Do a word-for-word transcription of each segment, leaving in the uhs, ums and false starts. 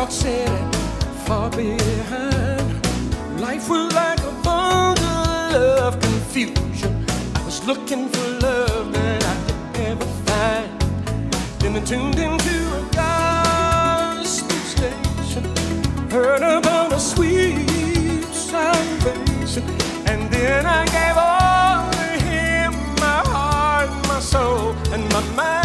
said it far behind. Life was like a bundle of confusion. I was looking for love that I could never find. Then I tuned into a gospel station, heard about a sweet salvation, and then I gave all to Him, my heart, my soul, and my mind.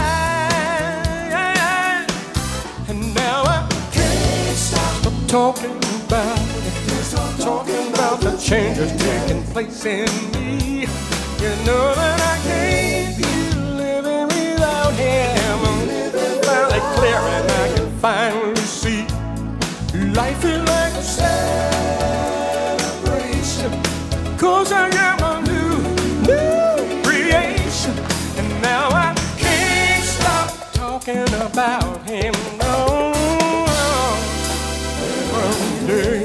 And now I can't stop talking about it, talking about the changes taking place in me. You know that I can't be living without Him. I'm living finally clear and I can finally see life is like a celebration, 'cause I am a new, new creation. And now I can't stop talking about Him, no. Every day,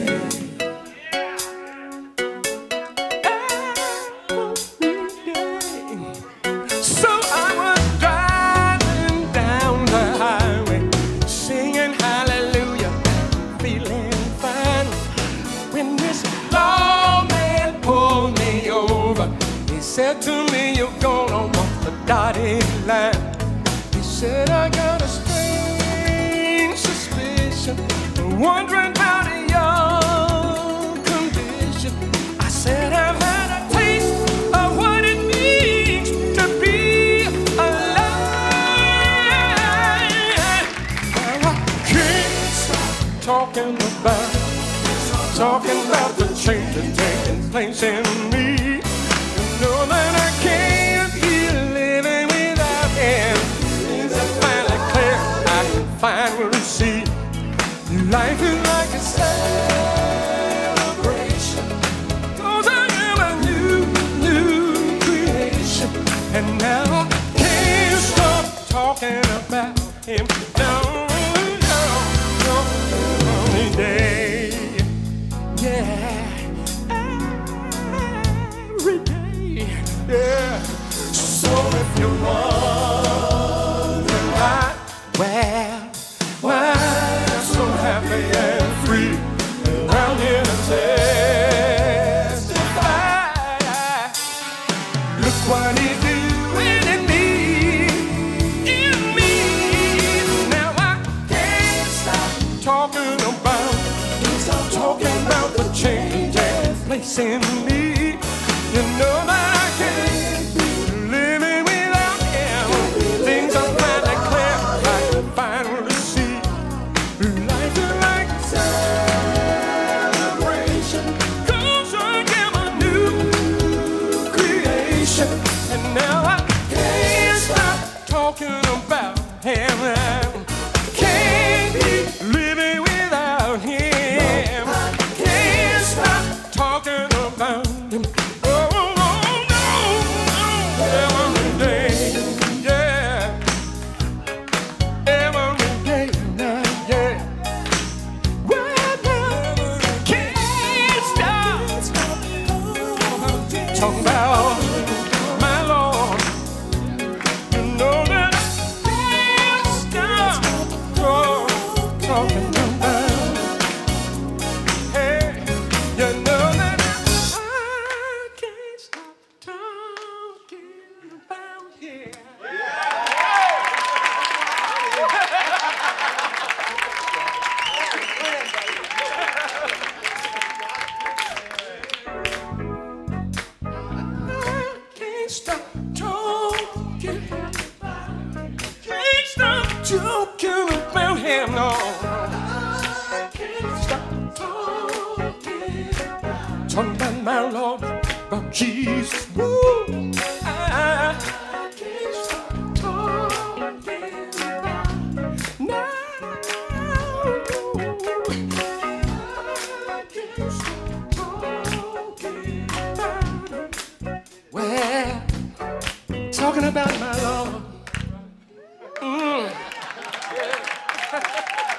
every day. So I was driving down the highway, singing hallelujah, feeling fine, when this lawman pulled me over. He said to me, you're gonna walk the dotted line. He said, I got a strange suspicion, wondering about your condition. I said, I've had a taste of what it means to be alive. Now I can't stop talking about, talking about the changes taking place in me. You know that I can't be living without Him. Things are finally clear, I can finally see life is like a celebration, 'cause I am a new, new creation. And now I can't stop talking about Him, no, no, no, every day, yeah, every day, yeah. So if you're wondering why, well, why so happy and free, around here to testify, look what He's doing in me, in me. Now I can't stop talking about, talking about the change and place in me. You know that I can't be living without Him. Things are finally clear, I can finally see life is like a celebration, 'cause I am a new creation. And now I can't stop talking about Him. Can't be living without Him. Can't stop talking about Him. Oh, oh, no, no, every day, yeah, every day, now, yeah. Well, now, can't stop talking about my Lord. You know that I can't stop oh, talking about. Hey, you know that I can't stop talking about Him. Can't stop talking, can't stop talking about Him, no. Can't stop talking, talking about my Lord, about Jesus. Woo. I can't stop talking about now. I can't stop talking about it. Well, talking about my Lord. Mm. Yeah.